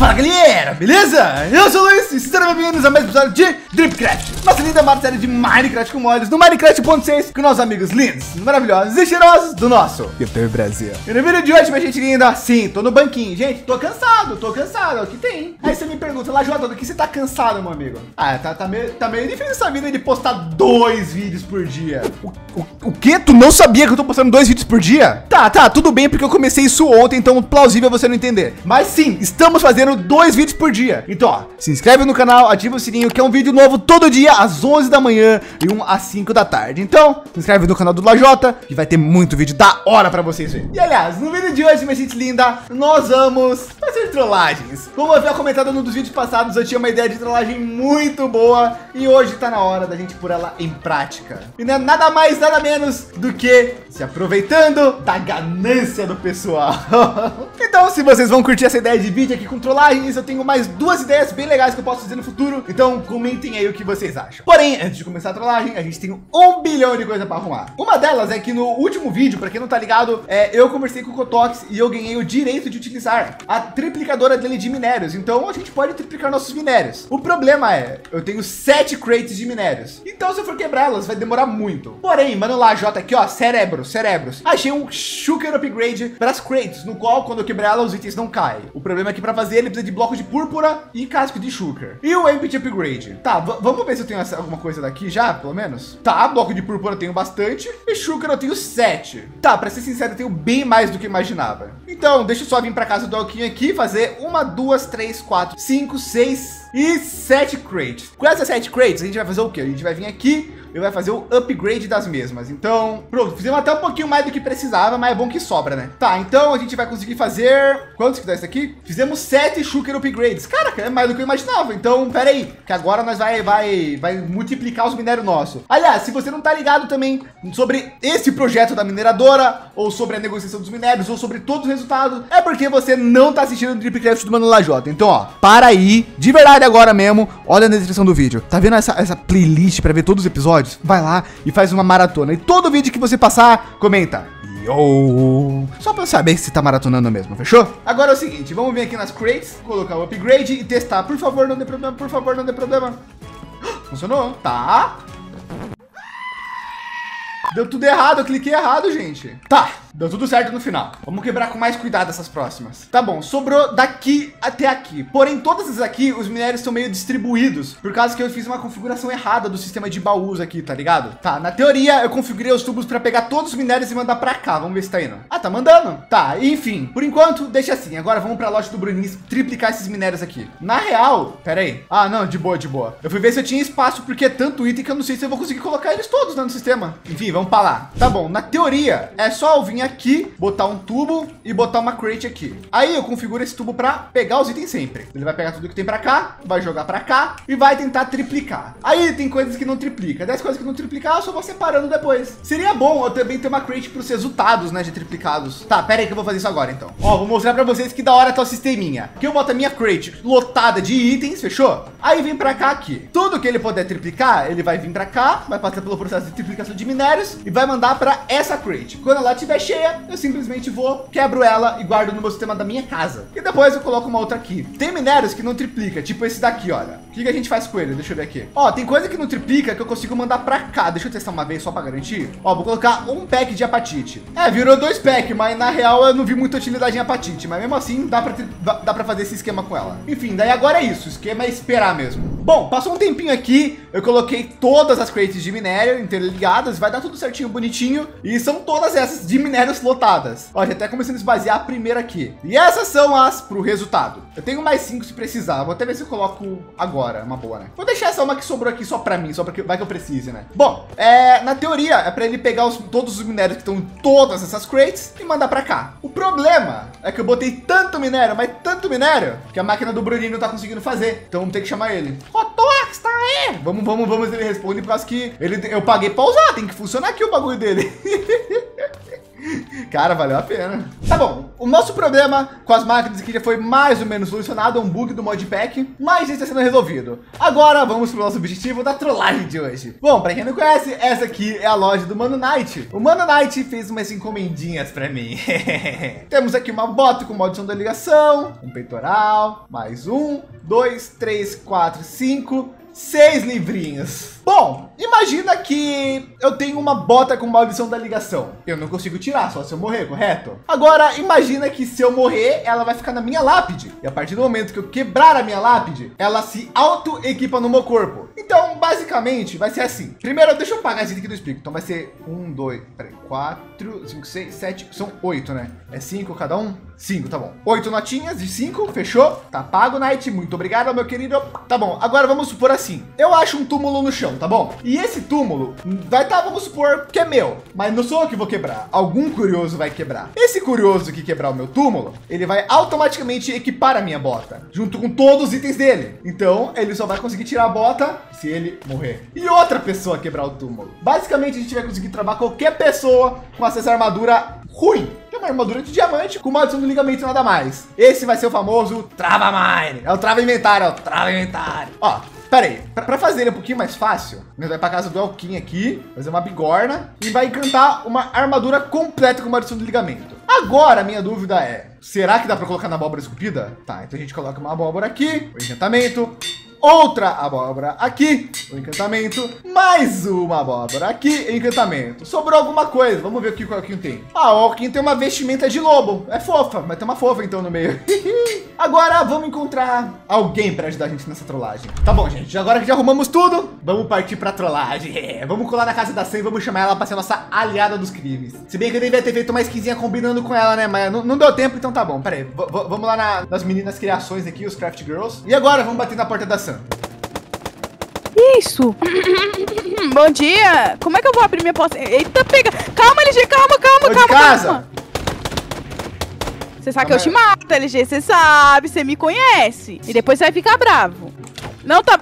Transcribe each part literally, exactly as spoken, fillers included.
Fala galera, beleza? Eu sou o Luiz e sejam bem-vindos a mais um episódio de Dripcraft, nossa linda série de Minecraft com mods no Minecraft ponto seis com nossos amigos lindos, maravilhosos e cheirosos do nosso YouTube Brasil. E no vídeo de hoje, minha gente linda, sim, tô no banquinho. Gente, tô cansado, tô cansado, é o que tem. Aí você me pergunta, Lajota, do que você tá cansado, meu amigo? Ah, tá, tá, meio, tá meio difícil essa vida de postar dois vídeos por dia. O, o, o quê? Tu não sabia que eu tô postando dois vídeos por dia? Tá, tá, tudo bem, porque eu comecei isso ontem, então plausível você não entender. Mas sim, estamos fazendo dois vídeos por dia. Então, ó, se inscreve no canal, ativa o sininho, que é um vídeo novo todo dia, às onze da manhã e um às cinco da tarde. Então, se inscreve no canal do Lajota, que vai ter muito vídeo da hora pra vocês verem. E aliás, no vídeo de hoje, minha gente linda, nós vamos fazer trollagens. Como eu havia comentado num dos vídeos passados, eu tinha uma ideia de trollagem muito boa e hoje tá na hora da gente pôr ela em prática. E não é nada mais, nada menos do que se aproveitando da ganância do pessoal. Então, se vocês vão curtir essa ideia de vídeo aqui com trollagens, eu tenho mais duas ideias bem legais que eu posso fazer no futuro. Então, comentem aí o que vocês acham. Porém, antes de começar a trollagem, a gente tem um bilhão de coisa para arrumar. Uma delas é que no último vídeo, para quem não tá ligado, é, eu conversei com o Cotox e eu ganhei o direito de utilizar a triplicadora dele de minérios. Então, a gente pode triplicar nossos minérios. O problema é, eu tenho sete crates de minérios. Então, se eu for quebrá-las, vai demorar muito. Porém, mano lá, J aqui, ó, cérebros, cérebros. Achei um Shulker Upgrade para as crates, no qual, quando eu quebrar ela, os itens não caem. O problema é que para fazer ele precisa de bloco de púrpura e casco de Shulker. E o Empty Upgrade. Tá, vamos ver se eu tenho essa, alguma coisa daqui já, pelo menos. Tá, bloco de púrpura eu tenho bastante e Shulker eu tenho sete. Tá, para ser sincero, eu tenho bem mais do que eu imaginava. Então, deixa eu só vir para casa do Alquinho aqui, fazer uma, duas, três, quatro, cinco, seis e sete crates. Com essas sete crates, a gente vai fazer o quê? A gente vai vir aqui e vai fazer o upgrade das mesmas. Então, pronto, fizemos até um pouquinho mais do que precisava, mas é bom que sobra, né? Tá, então a gente vai conseguir fazer... Quantos que dá isso aqui? Fizemos sete Shulker Upgrades. Cara, é mais do que eu imaginava. Então, pera aí, que agora nós vai, vai, vai multiplicar os minérios nossos. Aliás, se você não tá ligado também sobre esse projeto da mineradora, ou sobre a negociação dos minérios, ou sobre todos os resultados, é porque você não tá assistindo o Dripcraft do Mano Lajota. Então, ó, para aí, de verdade agora mesmo, olha na descrição do vídeo. Tá vendo essa, essa playlist para ver todos os episódios? Vai lá e faz uma maratona. E todo vídeo que você passar, comenta Yo! Só para saber se tá maratonando mesmo, fechou? Agora é o seguinte, vamos vir aqui nas crates, colocar o upgrade e testar. Por favor, não dê problema, por favor, não dê problema. Funcionou? Tá. Deu tudo errado, eu cliquei errado, gente. Tá, deu tudo certo no final. Vamos quebrar com mais cuidado essas próximas. Tá bom, sobrou daqui até aqui. Porém, todas essas aqui, os minérios estão meio distribuídos, por causa que eu fiz uma configuração errada do sistema de baús aqui, tá ligado? Tá, na teoria, eu configurei os tubos para pegar todos os minérios e mandar para cá. Vamos ver se tá indo. Ah, tá mandando. Tá, enfim, por enquanto, deixa assim. Agora vamos para a loja do Bruninho triplicar esses minérios aqui. Na real, pera aí. Ah, não, de boa, de boa. Eu fui ver se eu tinha espaço, porque é tanto item que eu não sei se eu vou conseguir colocar eles todos, né, no sistema. Enfim, vamos para lá. Tá bom, na teoria, é só eu vir aqui, botar um tubo e botar uma crate aqui. Aí eu configuro esse tubo para pegar os itens sempre. Ele vai pegar tudo que tem para cá, vai jogar para cá e vai tentar triplicar. Aí tem coisas que não triplica. dez coisas que não triplicar, eu só vou separando depois. Seria bom eu também ter uma crate para os resultados, né, de triplicados. Tá, pera aí que eu vou fazer isso agora, então. Ó, vou mostrar para vocês que da hora tá o sisteminha. Aqui eu boto a minha crate lotada de itens, fechou? Aí vem para cá aqui. Tudo que ele puder triplicar, ele vai vir para cá, vai passar pelo processo de triplicação de minérios e vai mandar para essa crate. Quando ela estiver cheia, eu simplesmente vou, quebro ela e guardo no meu sistema da minha casa. E depois eu coloco uma outra aqui. Tem minérios que não triplica, tipo esse daqui, olha. O que, que a gente faz com ele? Deixa eu ver aqui. Ó, tem coisa que não triplica que eu consigo mandar para cá. Deixa eu testar uma vez só para garantir. Ó, vou colocar um pack de apatite. É, virou dois packs, mas na real eu não vi muita utilidade em apatite. Mas mesmo assim, dá para dá para fazer esse esquema com ela. Enfim, daí agora é isso. O esquema é esperar mesmo. Bom, passou um tempinho aqui. Eu coloquei todas as crates de minério interligadas. Vai dar tudo certinho, bonitinho. E são todas essas de minérios lotadas. Ó, já até começando a esvaziar a primeira aqui. E essas são as para o resultado. Eu tenho mais cinco se precisar. Vou até ver se eu coloco agora. Uma boa, né? Vou deixar essa uma que sobrou aqui só para mim, só porque vai que eu precise, né? Bom, é, na teoria é para ele pegar os, todos os minérios que estão em todas essas crates e mandar para cá. O problema é que eu botei tanto minério, mas tanto minério, que a máquina do Bruninho não tá conseguindo fazer. Então vamos ter que chamar ele. Cotox, tá aí? Vamos, vamos, vamos. Ele responde por causa que ele, eu paguei para usar. Tem que funcionar aqui o bagulho dele. Cara, valeu a pena. Tá bom, o nosso problema com as máquinas aqui já foi mais ou menos solucionado, é um bug do modpack, mas já está sendo resolvido. Agora vamos pro nosso objetivo da trollagem de hoje. Bom, pra quem não conhece, essa aqui é a loja do Mano Knight. O Mano Knight fez umas encomendinhas pra mim. Temos aqui uma bota com maldição da ligação, um peitoral, mais um, dois, três, quatro, cinco, seis livrinhos. Bom, imagina que eu tenho uma bota com maldição da ligação. Eu não consigo tirar, só se eu morrer, correto? Agora, imagina que se eu morrer, ela vai ficar na minha lápide. E a partir do momento que eu quebrar a minha lápide, ela se auto-equipa no meu corpo. Então, basicamente, vai ser assim. Primeiro, deixa eu pagar esse aqui do explico. Então vai ser um, dois, três, quatro, cinco, seis, sete, são oito, né? É cinco cada um? Cinco, tá bom. Oito notinhas de cinco, fechou? Tá pago, Knight. Muito obrigado, meu querido. Tá bom, agora vamos supor assim. Eu acho um túmulo no chão, tá bom? E esse túmulo vai estar, tá, vamos supor que é meu, mas não sou eu que vou quebrar. Algum curioso vai quebrar. Esse curioso que quebrar o meu túmulo, ele vai automaticamente equipar a minha bota, junto com todos os itens dele. Então, ele só vai conseguir tirar a bota se ele morrer. E outra pessoa quebrar o túmulo. Basicamente, a gente vai conseguir travar qualquer pessoa com essa armadura ruim. É uma armadura de diamante com maldição do ligamento e nada mais. Esse vai ser o famoso Trava Mine. É o Trava Inventário, é o Trava Inventário. Ó, pera aí, para fazer ele um pouquinho mais fácil, nós vai para casa do Elkin aqui, fazer uma bigorna e vai encantar uma armadura completa com maldição do ligamento. Agora, a minha dúvida é, será que dá para colocar na abóbora esculpida? Tá, então a gente coloca uma abóbora aqui, o encantamento. Outra abóbora aqui, o encantamento, mais uma abóbora aqui, encantamento. Sobrou alguma coisa, vamos ver o que o Alquinho tem. Ah, o Alquinho tem uma vestimenta de lobo, é fofa, mas tem uma fofa então no meio. Agora vamos encontrar alguém para ajudar a gente nessa trollagem. Tá bom, gente, agora que já arrumamos tudo, vamos partir para trollagem. É, vamos colar na casa da Sam e vamos chamar ela para ser nossa aliada dos crimes. Se bem que eu devia ter feito uma skinzinha combinando com ela, né, mas não, não deu tempo, então tá bom. Pera aí, vamos lá na, nas meninas criações aqui, os Craft Girls. E agora vamos bater na porta da Sam. Isso! Bom dia! Como é que eu vou abrir minha porta? Eita, pega! Calma, L G, calma, calma, Tô calma, de casa. calma! Você sabe que eu te mato, L G, você sabe, você me conhece. E depois você vai ficar bravo. Não tá...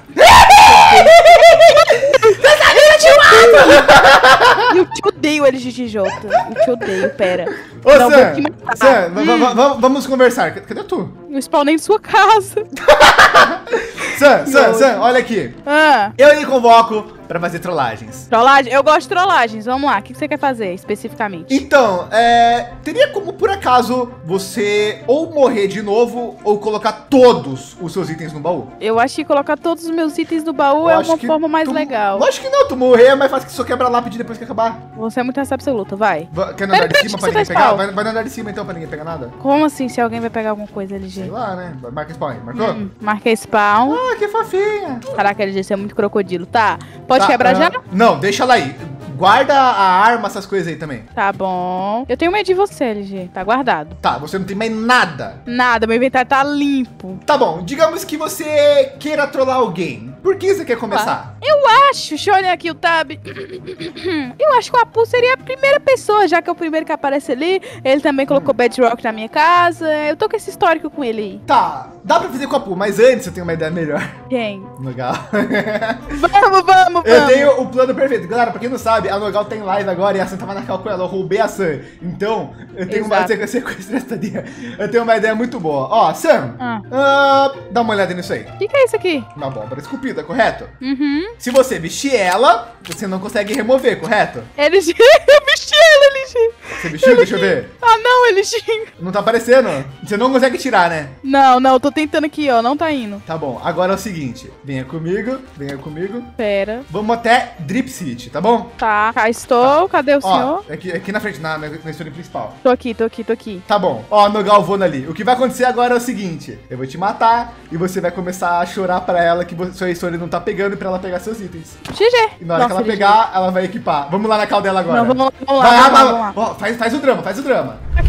Eu te odeio, L G G J. Eu te odeio, pera. Ô, Não, Sam, vou Sam, hum. vamos conversar. Cadê tu? Eu spawnei em sua casa. Sam, Sam, Sam, olha aqui. Ah. Eu lhe convoco para fazer trollagens. Trollagem? Eu gosto de trollagens. Vamos lá. O que você quer fazer especificamente? Então, é, teria como por acaso você ou morrer de novo ou colocar todos os seus itens no baú? Eu acho que colocar todos os meus itens no baú Eu é acho uma que forma mais tu... legal. Lógico que não, tu morrer é mais fácil que só quebra a lápide depois que acabar. Você é muito essa absoluta, vai. Va- Quer no andar de Pera, cima deixa pra eu ninguém ver pegar? spawn. Vai, vai no andar de cima então pra ninguém pegar nada? Como assim se alguém vai pegar alguma coisa, L G? Sei lá, né? Marca spawn aí, marcou? Hum, marquei spawn. Ah, que fofinha. Caraca, L G, você é muito crocodilo. Tá, pode Tá, quebrar ah, já? Não, deixa ela aí. Guarda a arma, essas coisas aí também. Tá bom. Eu tenho medo de você, L G. Tá guardado. Tá, você não tem mais nada. Nada, meu inventário tá limpo. Tá bom, digamos que você queira trollar alguém. Por que você quer começar? Eu acho, deixa eu olhar aqui o tab. Eu acho que o Apu seria a primeira pessoa, já que é o primeiro que aparece ali. Ele também colocou Bedrock na minha casa. Eu tô com esse histórico com ele aí. Tá, dá pra fazer com a Apu, mas antes eu tenho uma ideia melhor. Quem? Legal. Vamos, vamos, Eu vamos. tenho o plano perfeito. Galera, pra quem não sabe, a Nogal tem live agora e a Sam tava na cal com ela. Eu roubei a Sam. Então, eu tenho uma Exato. sequência dessa dia. Eu tenho uma ideia muito boa. Ó, Sam, Ah. ah, dá uma olhada nisso aí. O que, que é isso aqui? Uma abóbora esculpida, correto? Uhum. Se você vestir ela, você não consegue remover, correto? L G, eu vesti ela, L G. Você vestiu? Deixa eu ver. Ah, não, L G. Não tá aparecendo. Você não consegue tirar, né? Não, não, tô tentando aqui, ó. Não tá indo. Tá bom, agora é o seguinte. Venha comigo, venha comigo. Pera. Vamos até Drip City, tá bom? Tá, cá estou. Cadê o Ó, senhor? aqui, aqui na frente, na, na, na história principal. Tô aqui, tô aqui, tô aqui. Tá bom. Ó, no Galvona ali. O que vai acontecer agora é o seguinte. Eu vou te matar e você vai começar a chorar pra ela que você- sua história não tá pegando pra ela pegar seus itens. G G. E na hora que ela G G. pegar, ela vai equipar. Vamos lá na cal dela agora. Não, vamos lá, vamos lá, Vai, vamos lá, vai, vamos lá. Ó, faz, faz o drama, faz o drama. Aqui,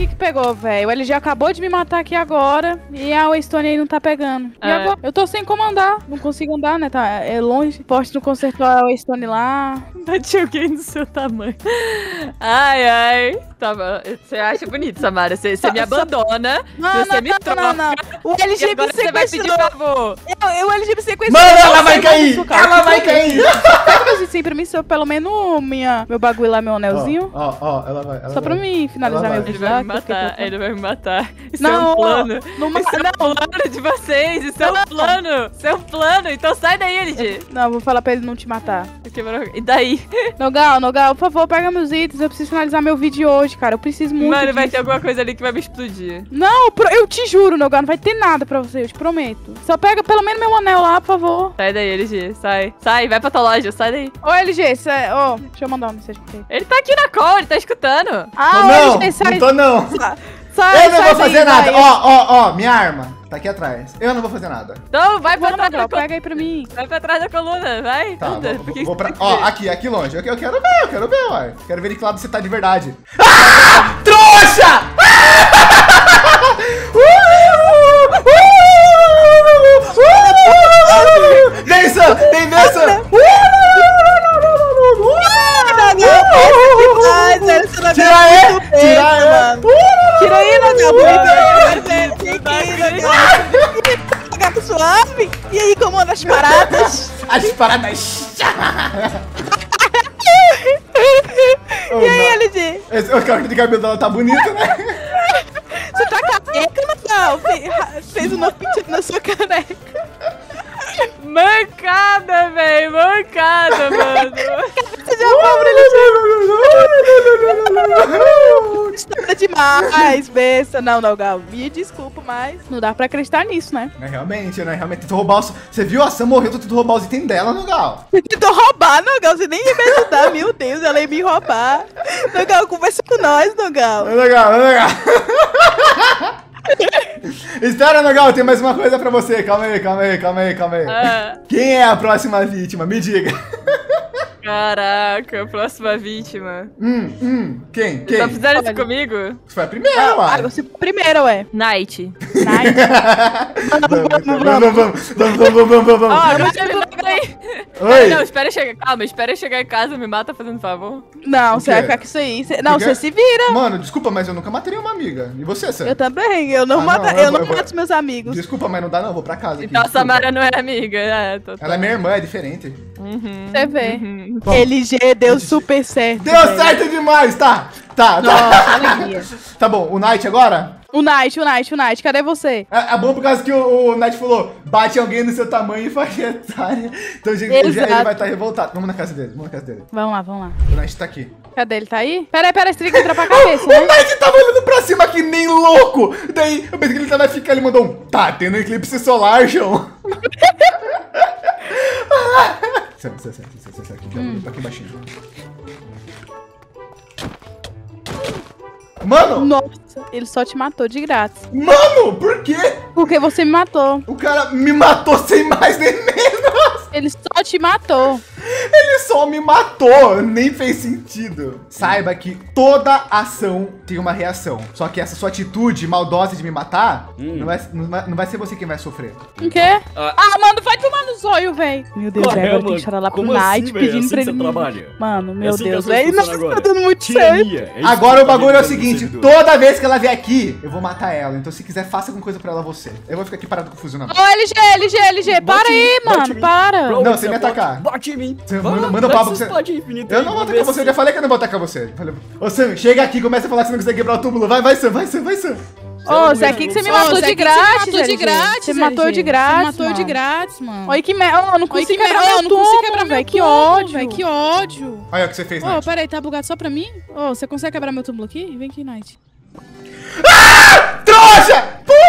que que pegou, velho? O L G acabou de me matar aqui agora e a Waystone aí não tá pegando. E É. agora? Eu tô sem como andar. Não consigo andar, né? Tá, é longe. Poste não consertou a Waystone lá. Bati alguém do seu tamanho. Ai, ai. Tá bom. Você acha bonito, Samara. Você você me Só- só- abandona. Não, você não, me não, troca. não, não. O E L G me agora você vai pedir sequestrou. favor. Eu, eu, o L G me sequestrou. Mano, ela Eu vai sei cair! disso, cara. Ela vai cair! Faz assim pra mim, se eu pelo menos minha, meu bagulho lá, meu anelzinho. Ó, ó, ela vai. Ela Só pra vai. mim finalizar Ela meu vai. Ele vídeo vai lá. me que eu fiquei matar. preocupada. Ele vai me matar. Isso Não, é um plano. Não, Isso é um plano de vocês. Isso é um plano. Isso é um plano. Então sai daí, L G. não, vou falar pra ele não te matar. E daí? Nogal, Nogal, por favor, pega meus itens. Eu preciso finalizar meu vídeo hoje, cara. Eu preciso muito. Mano, vai disso. ter alguma coisa ali que vai me explodir. Não, pro- eu te juro, Nogal, não vai ter nada pra você, eu te prometo. Só pega pelo menos meu anel lá, por favor. Sai daí, L G. Sai. Sai, vai pra tua loja. Sai daí. Ô, L G, cê, ô, deixa eu mandar uma mensagem pra você. Ele tá aqui na call, ele tá escutando. Ah, Tô ô, não, L G, sai. não tô não. Sa- sai, Eu não sai vou daí, fazer nada. vai. Ó, ó, ó, minha arma tá aqui atrás. Eu não vou fazer nada. Então vai pra Vou, trás da Nogal, coluna. pega aí pra mim. Vai pra trás da coluna, vai. Tá, Anda, vou, porque vou isso pra... tem que Ó, ver. aqui, aqui longe. Eu, eu quero ver, eu quero ver, uai. Quero ver de que lado você tá de verdade. Ah! Trouxa! Vem, Sam! Vem, vem, Sam! Tira aí! Tira aí! Tira aí, Nogal. Vai, Gato suave. E aí, como anda as paradas? As paradas! E aí, L G? Esse, o cara de cabelo dela tá bonito, né? Você tá careca, Nogal? Fe- Fez um novo pedido na sua careca. Mancada, velho. Mancada, mano. Você já pobre, L G. Tá demais, besta. Não, Nogal, me desculpa, mas não dá pra acreditar nisso, né? É realmente, né? Realmente tentou roubar os... Você viu? A Sam morreu, tu tentou roubar os itens dela, Nogal. Você tentou roubar, Nogal. Você nem ia me ajudar. Meu Deus, ela ia me roubar. Nogal, conversa com nós, Nogal. É legal, é legal. Espera, Nogal, tem mais uma coisa pra você. Calma aí, calma aí, calma aí, calma aí. Ah, Quem é a próxima vítima? Me diga. caraca, próxima vítima. Hum, hum, quem? Quem? Tá fazendo isso Olha. comigo? Você foi a primeira, Ah, uai. você primeiro, ué. Night. Night. Vamos, vamos, vamos, vamos, vamos, vamos, vamos, Ó, vamos. agora ele logo aí. Oi. Não, espera eu chegar. Calma, espera eu chegar em casa, me mata fazendo favor. Não, O você vai quê? ficar com isso aí. Cê- Não, quê? você se vira. Mano, desculpa, mas eu nunca matei uma amiga. E você, Sam? Eu também. Eu não, Ah, mato, não, eu eu não vou- eu vou- mato meus amigos. Desculpa, mas não dá não, eu vou pra casa aqui. Então a desculpa. Samara não é amiga. É, tô, tô. Ela é minha irmã, é diferente. Uhum, Você vê. uhum. Bom. L G deu super certo. Deu velho. certo demais, tá? Tá, tá. Nossa, alegria. Tá bom, o Knight agora? O Night, o Night, o Night, cadê você? É, é bom por causa que o, o Knight falou, bate alguém no seu tamanho e faca etária. Então gente, ele, já- ele Exato. vai estar revoltado. Vamos na casa dele, vamos na casa dele. Vamos lá, vamos lá. O Knight tá aqui. Cadê ele? Tá aí? Peraí, peraí, você tem que entrar pra cabeça, O né? Knight tava olhando pra cima que nem louco. Daí eu pensei que ele tava ficar, ele mandou um, tá tendo eclipse solar, João. Sai, sai, sai, sai, sai, sai, aqui, Hum. aqui, aqui baixinho. Mano, Nossa, ele só te matou de grátis. mano, por quê? Porque você me matou. O cara me matou sem mais nem menos. Ele só te matou. Ele só me matou, nem fez sentido. Saiba que toda ação tem uma reação. Só que essa sua atitude maldosa de me matar, Hum. não, vai, não, vai, não vai ser você quem vai sofrer. O quê? Ah. Ah, mano, vai tomar no zóio, velho. Meu Deus, Qual é, velho, agora tem mano? que chorar lá pro Como Night assim, velho? pedindo Assim pra que ele. você me- trabalha? Mano, É meu assim que Deus, as coisas velho. Não funcionam tá agora. dando muito certo. Tirania. É isso Agora que o bagulho é o tá seguinte, dentro do toda vez que ela vier aqui, eu vou matar ela. Então se quiser, faça alguma coisa pra ela você. Eu vou ficar aqui parado com o fuzil na mão. Ô, L G, L G, L G, para Bate em mim, aí, bate em mano, mim. para. Pra onde Não, você me aponta? atacar. Bate em mim. Você Vai manda- lá, manda o dá papo essa pra você. espada infinita Eu aí, não vou vamos atacar ver você, eu se- já falei que eu não vou atacar você. Falei, ô Sam, chega aqui e começa a falar que você não consegue quebrar o túmulo. Vai, vai Sam, vai Sam, vai Sam. Ô, Zé, aqui que você me Ô, matou Zé, de que que você me grátis, matou de L G. grátis, Você me matou L G. de grátis, Você me matou de mano. grátis, mano. Olha que merda. Ô, não Oi, consigo que quebrar merda. meu Eu não consigo túmulo, quebrar meu velho. Que túmulo, ódio. velho. Que ódio. Olha o que você fez, Ô, Knight. peraí, tá bugado só pra mim? Ô, você consegue quebrar meu túmulo aqui? Vem aqui, Night. Trouxa!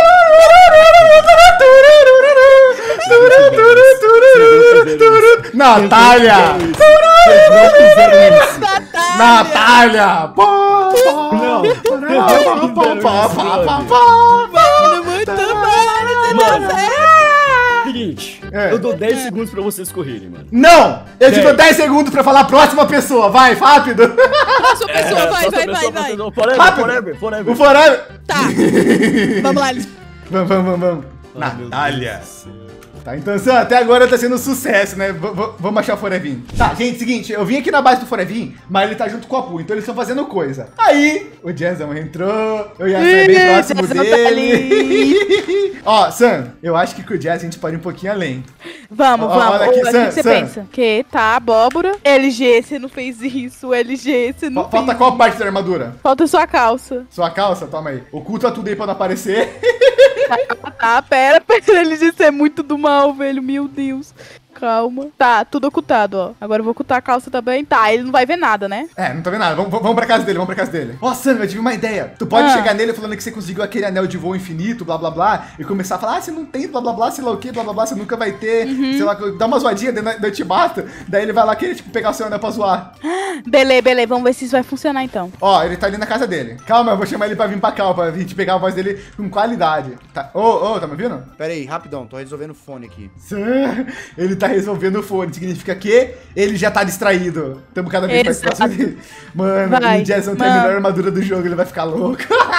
Natália! Vocês não fizeram isso. Natália! Pá, Não, pá, pá, pá, pá, pá, pá. Muito bom, Mano, seguinte, É. Eu dou dez segundos pra vocês correrem, mano. Não! Eu te dez. dou dez segundos pra falar a próxima pessoa. Vai, rápido. Próxima pessoa, É, vai, só vai, essa vai, pessoa vai. fazendo Forever, Rápido. forever, forever. O Forever. Tá. Vamos lá, eles. Vamos, vamos, vamos, vamos. Ai, meu Natália. Deus do céu. Tá, então Sam, até agora tá sendo um sucesso, né? V v vamos achar o Forevin. Tá, gente, seguinte, eu vim aqui na base do Forevin, mas ele tá junto com o Apu, então eles estão fazendo coisa. Aí, o Jazzão entrou, eu ia ser bem próximo Jazzão tá dele. Ó, Sam, eu acho que com o Jazz a gente pode ir um pouquinho além. Vamos, Ó, vamos. olha aqui, o que Sam, você Sam. pensa? Que tá, abóbora. L G, você não fez isso. L G, você não Fa- Falta fez qual parte da armadura? Falta sua calça. Sua calça? Toma aí. Oculta tudo aí pra não aparecer. Tá, pera, pera. L G, você é muito do mal, velho. Meu Deus. Calma. Tá, tudo ocultado, ó. Agora eu vou ocultar a calça também. Tá, ele não vai ver nada, né? É, não tô vendo nada. Vamos, vamos pra casa dele, vamos pra casa dele. Ó, Sam, eu tive uma ideia. Tu pode Ah. chegar nele falando que você conseguiu aquele anel de voo infinito, blá blá blá, e começar a falar, ah, você não tem, blá blá blá, sei lá o que, blá blá blá, você nunca vai ter, Uhum. sei lá, dá uma zoadinha, daí eu te mato, daí ele vai lá querer, tipo, pegar o seu anel pra zoar. Beleza, beleza. Vamos ver se isso vai funcionar então. Ó, ele tá ali na casa dele. Calma, eu vou chamar ele pra vir pra cá, ó, pra vir te pegar a voz dele com qualidade. Tá, ô, ô, tá me ouvindo? Pera aí, rapidão, tô resolvendo o fone aqui. Sam, ele tá resolvendo o fone, significa que ele já tá distraído. Tamo cada vez mais Exato. próximo dele. Mano, Vai, o Jason tem a mano. melhor armadura do jogo, ele vai ficar louco.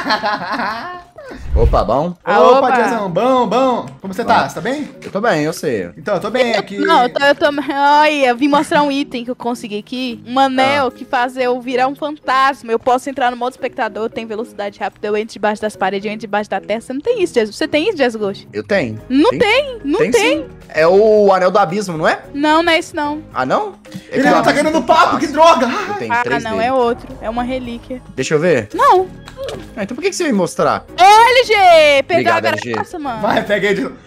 Opa, bom? Ah, Opa, opa. Jason, bom, bom. Como você tá? Você tá bem? Eu tô bem, eu sei. Então, eu tô bem aqui. Não, eu tô, eu tô. Olha, eu vim mostrar um item que eu consegui aqui. Um anel que faz eu virar um fantasma. Eu posso entrar no modo espectador, tem velocidade rápida, eu entro debaixo das paredes, eu entro debaixo da terra. Você não tem isso, Jesus. Você tem isso, Jesus Ghost? Eu tenho. Não Tem? tem, não tem. sim. É o Anel do Abismo, não é? Não, não é esse não. Ah, não? É Ele que o não tá Abismo ganhando tem papo, que fácil. droga! Eu tenho Ah, três não, dele. é outro. É uma relíquia. Deixa eu ver. Não. Ah, então por que que você vai me mostrar? L G! Perdeu a Obrigado, L G. graça, mano. Vai, pega aí de novo.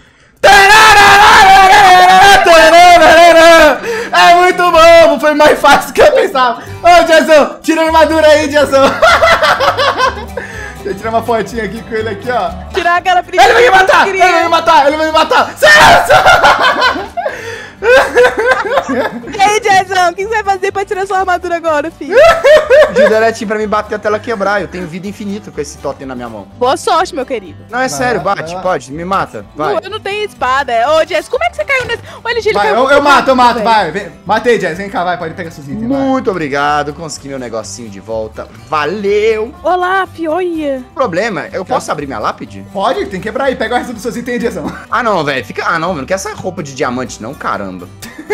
É muito bom, foi mais fácil do que eu pensava. Ô, Jason, tira a armadura aí, Jason. Deixa eu tirar uma fotinha aqui com ele aqui, ó. Tirar aquela Ele vai me matar! Ele vai me matar! Ele vai me matar! Celso! E aí, Jason, o que você vai fazer pra tirar sua armadura agora, filho? De direitinho pra me bater até ela quebrar. Eu tenho vida infinita com esse totem na minha mão. Boa sorte, meu querido. Não, é sério, lá, bate, vai lá. pode, me mata. Vai. Não, eu não tenho espada. Ô, Jess, como é que você caiu nesse... O L G, ele Vai, caiu eu, muito eu mato, eu rápido, mato, velho. vai. Vem. Matei, Jazz. Vem cá, vai, pode pegar seus itens, vai. Muito obrigado, consegui meu negocinho de volta. Valeu! Olá, fioia. O problema, eu posso abrir minha lápide? Pode, tem que quebrar aí. Pega o resto dos seus itens, Jason. Ah, não, velho. Fica. Ah, não, eu não quero essa roupa de diamante, não, caramba.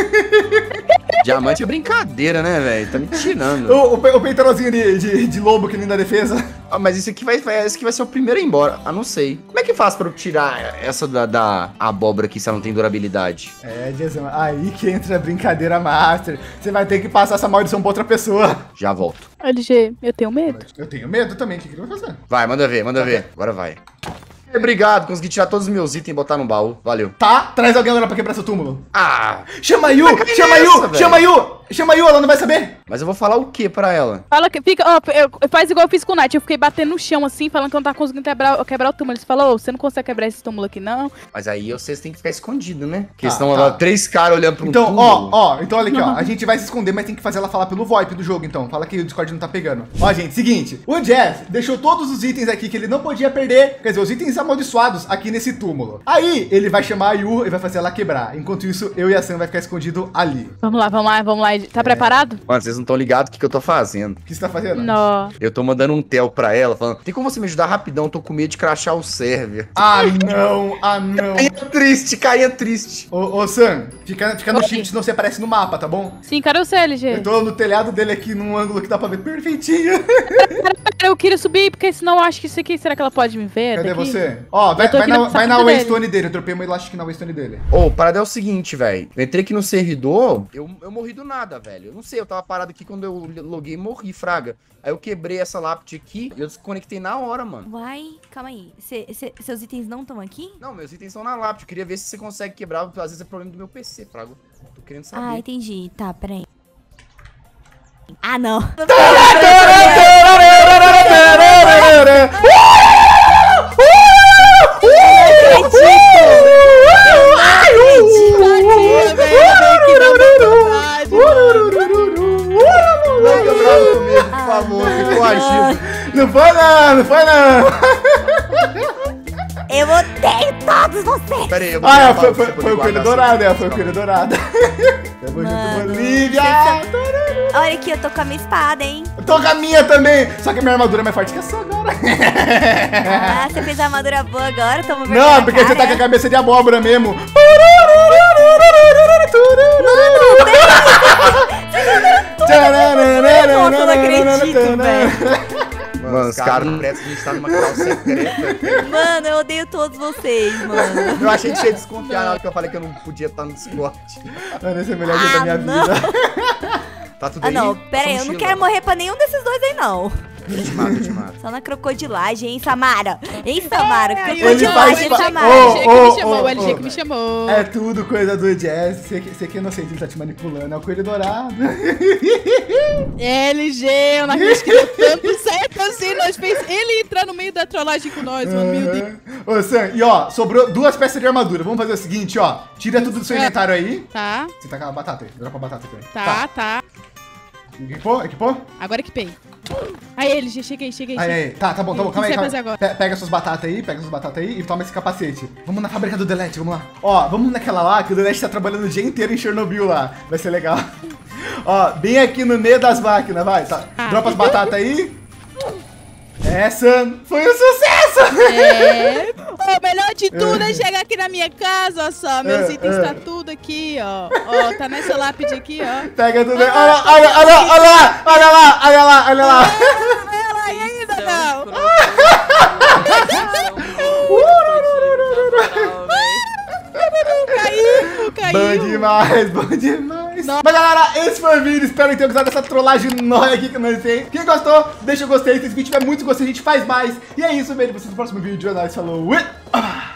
Diamante é brincadeira, né, velho? Tá me tirando. O, o, pe- o peitoralzinho de, de, de lobo que nem dá defesa. Ah, mas isso aqui vai, vai, esse aqui vai ser o primeiro a ir embora. Ah, não sei. Como é que faz pra eu tirar essa da, da abóbora aqui se ela não tem durabilidade? É, Jason, aí que entra a brincadeira master. Você vai ter que passar essa maldição pra outra pessoa. Já volto. L G, eu tenho medo. Eu tenho medo também, o que que ele vai fazer? Vai, manda ver, manda ver. Agora vai. Obrigado, consegui tirar todos os meus itens e botar no baú. Valeu. Tá, traz alguém agora pra quebrar seu túmulo. Ah, Chama a Yu, cai chama a Yu, nessa, velho? chama a Yu, chama a Yu, ela não vai saber. mas eu vou falar o que pra ela? Fala que fica, ó, eu, faz igual eu fiz com o Nath. Eu fiquei batendo no chão assim, falando que eu não tava conseguindo quebrar, quebrar o túmulo. Eles falaram, ô, você não consegue quebrar esse túmulo aqui, não. Mas aí vocês têm que ficar escondido, né? Porque Tá, senão tá. lá, três caras olhando pra um Então, túmulo. ó, ó, então olha aqui, ó. A gente vai se esconder, mas tem que fazer ela falar pelo VoIP do jogo, então. Fala que o Discord não tá pegando. Ó, gente, seguinte. O Jazz deixou todos os itens aqui que ele não podia perder. Quer dizer, os itens amaldiçoados aqui nesse túmulo. Aí, ele vai chamar a Yu e vai fazer ela quebrar. Enquanto isso, eu e a Sam vai ficar escondido ali. Vamos lá, vamos lá, vamos lá. Tá preparado? Mano, vocês não estão ligados o que, que eu tô fazendo. O que você tá fazendo? Não. Eu tô mandando um tel pra ela, falando, tem como você me ajudar rapidão? Eu tô com medo de crachar o server. Ah, não, ah, não. Caia triste, caia triste. Ô, ô, Sam, fica, fica no Oi. shift, senão você aparece no mapa, tá bom? Sim, cadê o seu, L G? Eu tô no telhado dele aqui, num ângulo que dá pra ver perfeitinho. Eu queria subir, porque senão eu acho que isso aqui, será que ela pode me ver? Cadê daqui? você? Ó, vai, Eu tô vai aqui na, na vai na frente dele. Waystone dele. Eu tropei uma elástica na Waystone dele. Ô, a parada é o seguinte, velho. Eu entrei aqui no servidor, eu, eu morri do nada, velho. Eu não sei, eu tava parado aqui quando eu loguei e morri, fraga. Aí eu quebrei essa lápide aqui e eu desconectei na hora, mano. Uai, calma aí. Cê- cê- seus itens não estão aqui? Não, meus itens estão na lápide. Eu queria ver se você consegue quebrar. Às vezes é problema do meu P C, fraga. Tô querendo saber. Ah, entendi. Tá, peraí. Ah, não. Não fica bravo comigo, por favor. Fica coagido. Não foi não, não foi não. Eu odeio todo todos vocês. Pera aí, eu vou Ah, pegar é, a foi, bala pra foi, você foi poder o coelho guardar dourado, seu- é, foi o coelho dourado. Tamo junto, Mano, Bolívia. Olha aqui, eu tô com a minha espada, hein? Eu tô com a minha também, só que a minha armadura é mais forte que a sua agora. Ah, você fez a armadura boa agora, toma vergonha Não, na porque você tá cara. com a cabeça de abóbora mesmo. Nossa, eu não acredito, velho. Mano, os caras parecem que a gente tá numa cal secreta. Mano, eu odeio todos vocês, mano. Eu achei que você ia desconfiar na hora que eu falei que eu não podia estar no Discord. Mano, esse é o melhor dia da minha Ah, não. Tá Tá tudo Ah, aí? não, pera aí, eu não quero morrer pra nenhum desses dois aí, não. Eu te mato, eu te mato. Só na crocodilagem, hein, Samara? Hein, Samara? É, ele Crocodilagem, faz hein, pa- Samara? Ô, O L G que ô, me chamou, ô, o L G ô. que me chamou. É tudo coisa do Jazz. Você que, você que é inocente, ele tá te manipulando. É o coelho dourado. L G, eu não acredito que deu tanto certo assim. Nós fez ele entrar no meio da trollagem com nós, mano. Meu Deus. Ô, Sam, e ó, sobrou duas peças de armadura. Vamos fazer o seguinte, ó. Tira tudo do seu É. inventário aí. Tá, Você tá com a batata aí. Dropa a batata aí. tá, tá. Equipou? Equipou? Agora equipei. Aí, L G, chega aí, chega aí. Aí, chega. aí. Tá, tá bom, tá bom. O que Calma aí, você vai calma aí. fazer agora? Pe- Pega suas batatas aí, pega suas batatas aí e toma esse capacete. Vamos na fábrica do Delete, vamos lá. Ó, vamos naquela lá que o Delete tá trabalhando o dia inteiro em Chernobyl lá. Vai ser legal. Ó, bem aqui no meio das máquinas, vai. Tá. Ah. Dropa as batatas aí. Essa foi um sucesso! É. O melhor de tudo é chegar aqui na minha casa, olha só. Meus É, itens é. tá tudo aqui, ó. Ó, tá nessa lápide aqui, ó. Pega tudo aí. Olha lá, olha, olha, olha lá, olha lá, olha lá, olha lá. Ela ainda não. Caiu, caiu. Bom demais, bom demais. Mas galera, esse foi o vídeo. Espero que tenham gostado dessa trollagem nóia aqui que nós temos. Quem gostou, deixa o gostei. Se esse vídeo tiver muito gostei, a gente faz mais. E é isso, vejo vocês no próximo vídeo. É nóis, falou. Ui. Ah.